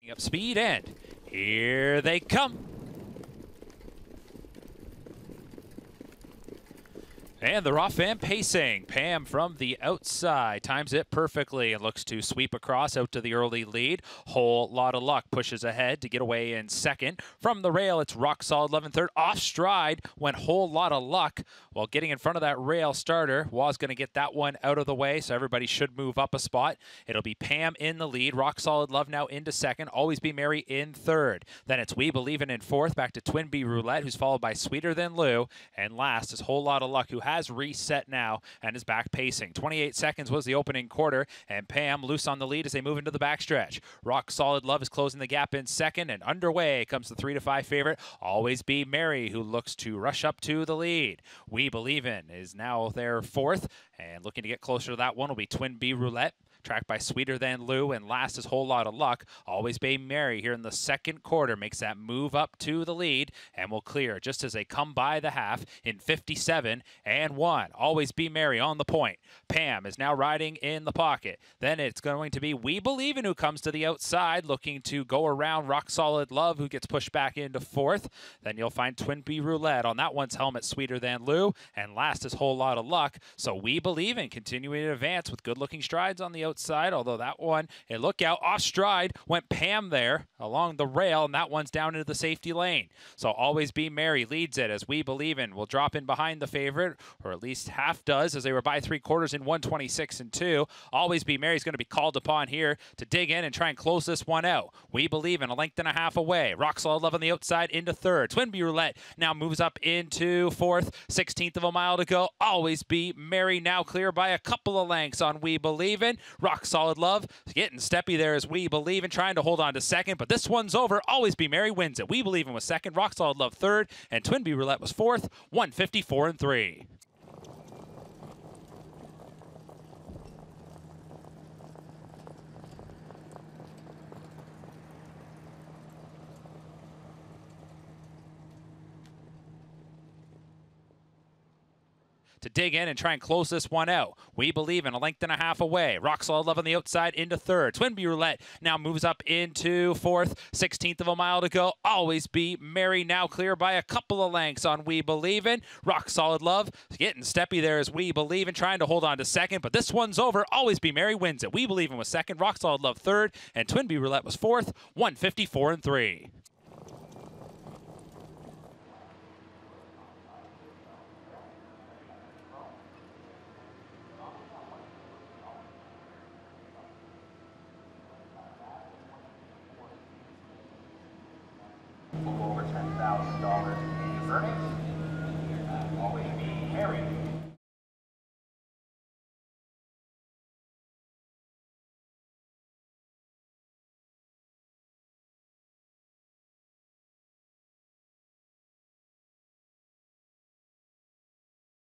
Up speed, and here they come. And they're off and pacing. Pam from the outside times it perfectly and looks to sweep across out to the early lead. Whole lot of luck pushes ahead to get away in second. From the rail, it's Rock Solid Love in third. Off stride went Whole Lot of Luck. While getting in front of that rail starter, was going to get that one out of the way, so everybody should move up a spot. It'll be Pam in the lead. Rock Solid Love now into second. Always Be Merry in third. Then it's We Believe in fourth. Back to Twin B Roulette, who's followed by Sweeter Than Lou. And last is Whole Lot of Luck, who has reset now and is back pacing. 28 seconds was the opening quarter, and Pam loose on the lead as they move into the backstretch. Rock Solid Love is closing the gap in second, and underway comes the 3-5 favorite, Always Be Merry, who looks to rush up to the lead. We Believe in is now there fourth, and looking to get closer to that one will be Twin B Roulette, tracked by Sweeter Than Lou, and last is Whole Lot of Luck. Always Be Merry here in the second quarter makes that move up to the lead and will clear just as they come by the half in 57 and 1. Always Be Merry on the point. Pam is now riding in the pocket. Then it's going to be We Believe in, who comes to the outside looking to go around Rock Solid Love, who gets pushed back into fourth. Then you'll find Twin B Roulette on that one's helmet, Sweeter Than Lou, and last is Whole Lot of Luck. So We Believe in continuing to advance with good looking strides on the outside, although that one, a look out off stride, went Pam there along the rail, and that one's down into the safety lane. So Always Be Merry leads it as We Believe in will drop in behind the favorite, or at least half does, as they were by 3/4 in 126 and 2. Always Be Merry is going to be called upon here to dig in and try and close this one out. We Believe in a length and a half away. Rock Solid Love on the outside into third. Twin B Roulette now moves up into fourth. 16th of a mile to go. Always Be Merry now clear by a couple of lengths on We Believe in. Rock Solid Love getting steppy there as We Believe in, trying to hold on to second, but this one's over. Always Be Merry wins it. We Believe in was second, Rock Solid Love third, and Twin B Roulette was fourth, 154 and 3. To dig in and try and close this one out. We Believe in a length and a half away. Rock Solid Love on the outside into third. Twin B Roulette now moves up into fourth. 16th of a mile to go. Always Be Merry now clear by a couple of lengths on We Believe in. Rock Solid Love getting steppy there as We Believe in, trying to hold on to second, but this one's over. Always Be Merry wins it. We Believe in was second, Rock Solid Love third, and Twin B Roulette was fourth, 154 and 3. Over $10,000 in earnings.